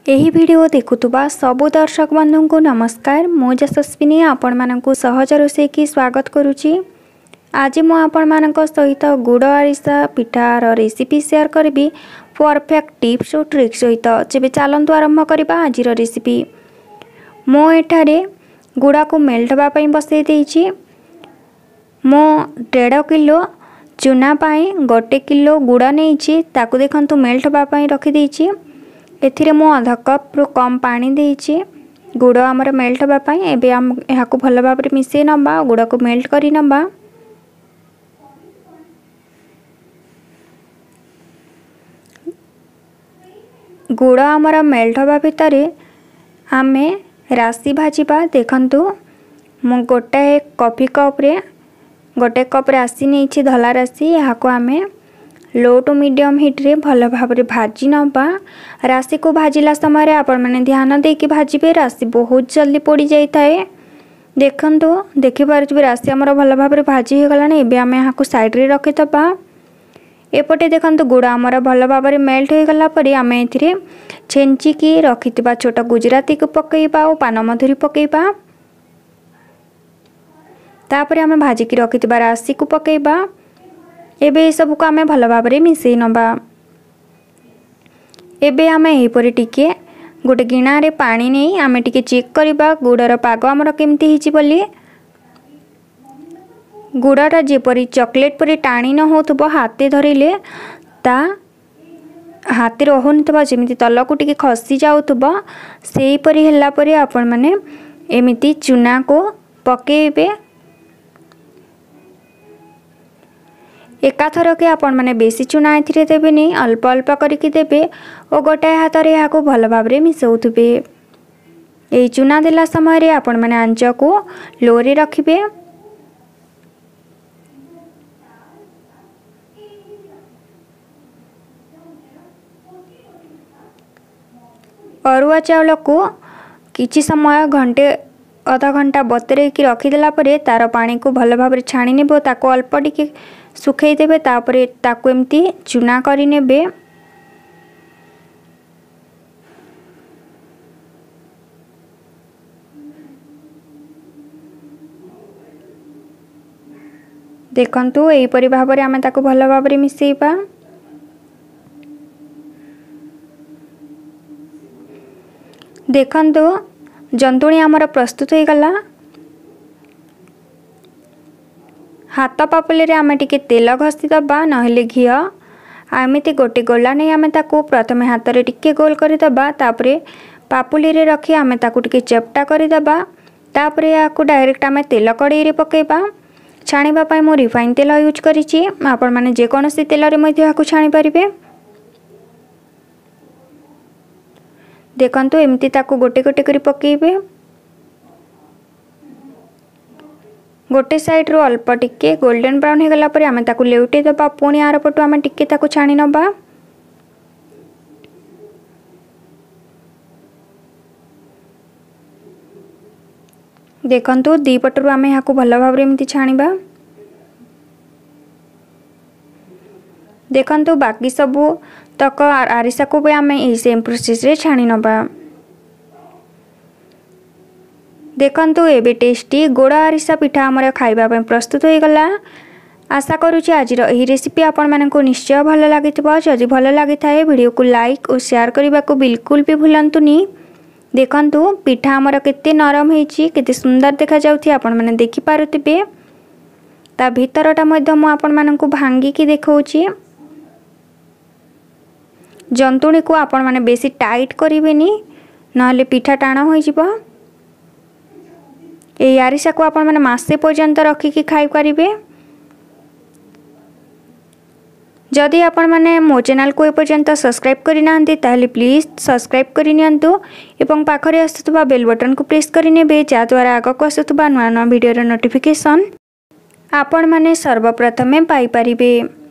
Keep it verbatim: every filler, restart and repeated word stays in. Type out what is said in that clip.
एही वीडियो देखुतुबा सबु दर्शक बंधु को नमस्कार। मु यशस्विनी आपण मानकु सहजरोसई की स्वागत करुची। आज मु आपण मानक सहित गुड़ आरिसा पिठार रेसिपी शेयर करी परफेक्ट टिप्स और ट्रिक्स सहित। जेबे चलंतु आरंभ करबा आज रेसिपी। मो एठारे गुड़ा को मेल्ट हवा पई बसई देइची। मो डेढ़ किलो चूना पाई गोटे किलो गुड़ा नहीं ताकू देखंतु मेल्ट हवा पई रखी देइची। एथिरे मो आधा कप रु कम पानी देइची गुड़ आमर मेल्ट हवा पई। एबे हम एहाकू भल भाबरे मिसई नबा गुड़ा को मेल्ट करी नबा। गुड़ आमर मेल्ट हवा भितर आमे राशि भाजिबा। देखंतु मु गोटे कॉफी कप रे गोटे कप राशि नहीं धला राशि। यहाँ आमे लो टू मीडियम हिट रे भल भाव भाजी नबा। राशि को भाजिला समय आपण मैंने ध्यान देकी भाजिबे। राशि बहुत जल्दी पोड़ी जाई थाए। देखंतु देखि पारछबे राशि हमर भल भाव भाजी हो गलानी। एबे आमे यहाँ को साइड रे रखि दबा। एपटे देखंतु गुड़ा हमर भल भाव मेल्ट हो गला परे आमे एथिरे छेंची की रखितबा छोटा गुजराती को पकेइबा और पान मधुरी पकेइबा। तापरे आमे भाजी की रखितबा राशि को पकेइबा। एबे सब को आमे भल भाव मिसई नबा। एबे आमे एहीपरि टिके गोटे गिना रे पानी नहीं आमे टिके चेक करबा गुड़र पाग हमर केमती हिची बोली। गुड़ाटा जेपरि चॉकलेट परि टाणी न होतबो हाथे धरिले ता हाथे रहुनथबा जेमिति तलकू टिके खसी जाउथबो सेही परि हल्ला परि आपण माने एमिति चूना को पकेइबे। एकाथर के आपण माने बेसी चूना एथिरे देबेनी अल्प अल्प करिकि देबे और गोटाए हाथ रे याको भल भाबरे मिसौथबे। एई चूना देला समय रे आपण माने आंच को लो रे रखिबे। अरुआ चावल को किछि समय घंटे आधा घंटा बतरे की रखिदेला परे तार पानी को भल भाबरे छाणी नेबो। ताको अल्प टिके सुखई देबे। तापरे ताको एमती चूना करी नेबे। देखंतु एही परि भाबरे आमे ताको भल भाबरे मिसईबा। देखंतु जंतुणी आमर प्रस्तुत हो गला। हाथ पापले रे आमे टिके तेल घसी दबा नहेले घी। आमिति गोटे गोला नहीं आमे ताको प्रथमे हाथ रे टिके गोल करि दबा। तापरे पापुली रे रखी आमे ताको टिके चेपटा करि दबा। तापरे याको डायरेक्ट आमे तेल कड़ाई रे पकेबा। छाणीबा पई मो रिफाइन तेल यूज करिछि। आपण माने जे कोनोसी तेल रे मध्ये याको छाणी परिबे। देखंतु एमती ताको गोटे गोटे करी पकेइबे। गोटे साइड रो अल्प टिके गोल्डन ब्राउन हो गला परे आमे ताको लेउटे दबा। पुणी आर पटु आमे टिके ताको छाणी नबा। देखंतु दी पटरु आमे याको भल भाव रे एमती छाणीबा। देखंतु बाकी सबु तक आरिसा को भी आमे एही सेम प्रोसेस रे छाणी नबा। देखंतु एबे टेस्टी गुड़ आरिसा पिठा हमर खाइबा पई प्रस्तुत हो गला। आशा करूची आज एही रेसिपी आपण माननको निश्चय भल लागितबो। जदि भल लागि थाए वीडियो को लाइक और शेयर करबा को बिल्कुल भी भूलंतुनी। देखंतु पिठा हमर केते नरम हेची केते सुंदर देखा जाउथि आपण माने देखि पारुथिबे। ता भीतरटा मध्ये मु आपण माननको भांगी की देखौची। जंतुणी को आपण माने बेसी टाइट करिवेनी नहले पिठा टाण होई जिवो। ए आरिसा को आपण माने मासे पर्यंत रखी की खाइ परिबे। जदि आपण माने मो चैनल को ए पर्यंत सब्सक्राइब करि नांती ताहले प्लीज सब्सक्राइब करि नियंतु एवं पाखरे आसुतबा बेल बटन को प्रेस करि नेबे जा द्वारा आगो को आसुतबा नवा नवा वीडियो रो नोटिफिकेशन आपण माने सर्वप्रथमे पाई परिबे।